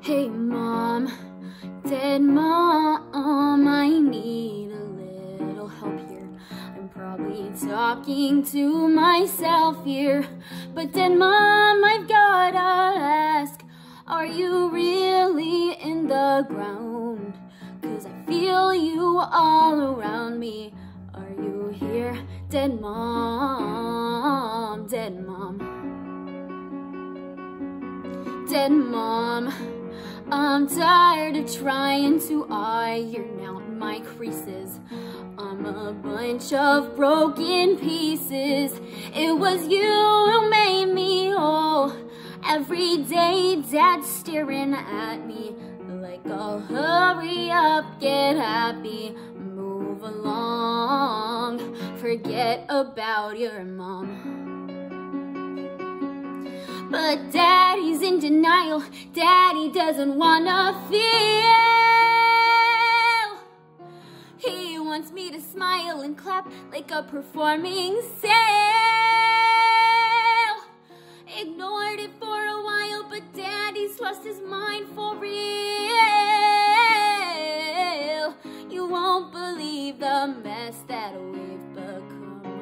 Hey mom, dead mom, I need a little help here. I'm probably talking to myself here, but dead mom, I've gotta ask, are you really in the ground? 'Cause I feel you all around me. Are you here, dead mom, dead mom? Dead mom, I'm tired of trying to iron out my creases. I'm a bunch of broken pieces. It was you who made me whole. Every day Dad's staring at me like I'll hurry up, get happy, move along, forget about your mom. But Daddy's in denial. Daddy doesn't wanna feel. He wants me to smile and clap like a performing sale. Ignored it for a while, but Daddy's lost his mind for real. You won't believe the mess that we've become.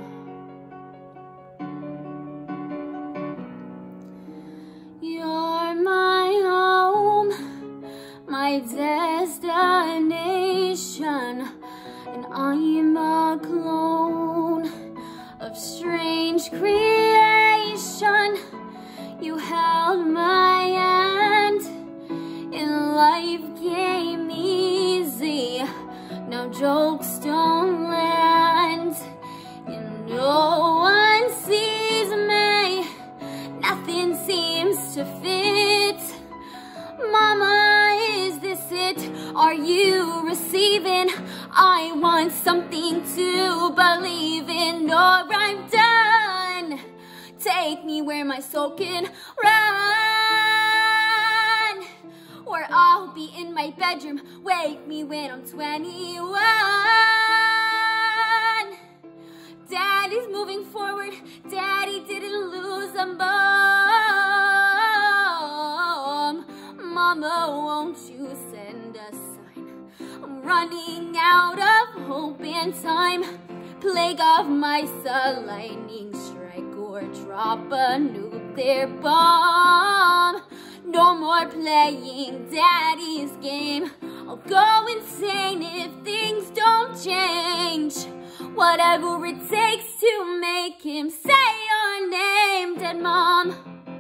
You're my home, my destination, and I'm a clone of strange creation. You held my hand, and life came easy. Now jokes don't land, and no one sees me. Nothing seems to fit. Mama, is this it? Are you receiving? I want something to believe in, or I'm done. Take me where my soul can run, or I'll be in my bedroom. Wake me when I'm 21. Daddy's moving forward. Daddy didn't lose a mom. Mama, won't you send a sign? I'm running out of hope and time. Plague of mice, a lightning strike, or drop a nuclear bomb. No more playing Daddy's game. I'll go insane if things don't change. Whatever it takes to make him say your name, dead mom.